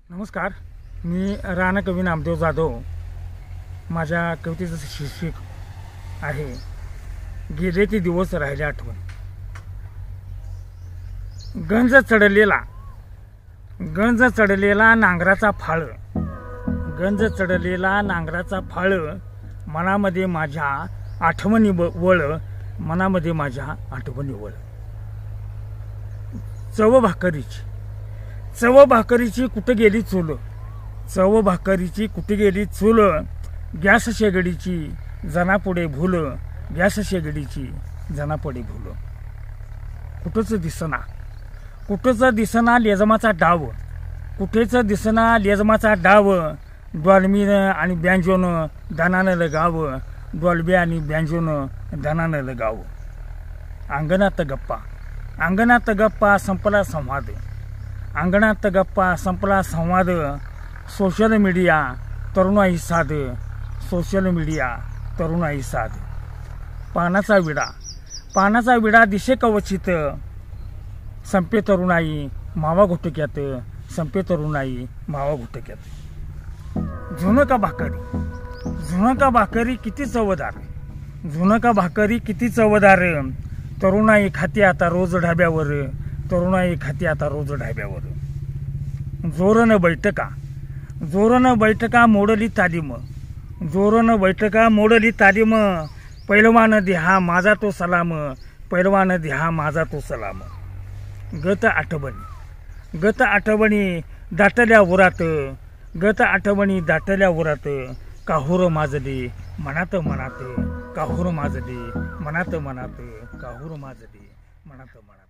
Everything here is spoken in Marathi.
नमस्कार, मी रानकवी नामदेव जाधव. माझ्या कवितेचं शीर्षक आहे गेले ते दिवस राहिले आठवण. गंज चढलेला नांगराचा फाळ, गंज चढलेला नांगराचा फाळ, मनामध्ये माझ्या आठवणी वळ, मनामध्ये माझ्या आठवणी वळ. चव भाकरीची कुठे गेली चूल, चव भाकरीची कुठे गेली चूल, गॅस शेगडीची जनापुढे भूल, गॅस शेगडीची जनापुढे भूल. कुठंच दिसना लेझमाचा डाव, कुठेच दिसना लेझमाचा डाव, डॉल्बीनं आणि बँजोनं दणानं लगाव, डॉल्बी आणि बँजोनं दणानं लगाव. अंगणात गप्पा संपला संवाद, अंगणात गप्पा संपला संवाद. सोशल मीडिया तरुणाई साध, सोशल मीडिया तरुणाई साध. पानाचा विडा दिशे कवचित, संपे तरुणाई मावा घोटक्यात, संपे तरुणाई मावा घोटक्यात. झुणका भाकरी किती चवदार, झुणका भाकरी किती चवदार, तरुणाई खाती आता रोज ढाब्यावर, तरुणाई खाती आता रोज ढाब्यावर. जोरनं बैठका मोडली तालीम, जोरनं बैठका मोडली तालीम. पैलवान देहा माझा तो सलाम, पैलवान देहा माझा तो सलाम. गत आठवणी दाटल्या उरात, गत आठवणी दाटल्या उरात. काहूर माजली मनात, काहूर माजली मनात, काहूर माजली मनात.